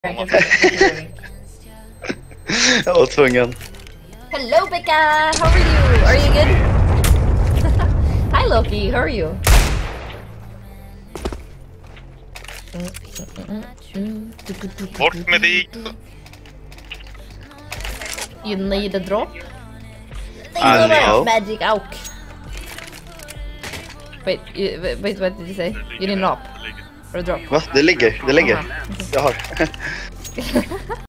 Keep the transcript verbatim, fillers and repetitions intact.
Jag var tvungen. Hello, Becca! How are you? Are you good? Hi, Loki! How are you? Bort med dig! You need a drop? I know. Magic Auk. Wait, you, wait, wait, what did you say? You need an op? Or a drop? Va? Det ligger, det ligger. Aha. Jag har.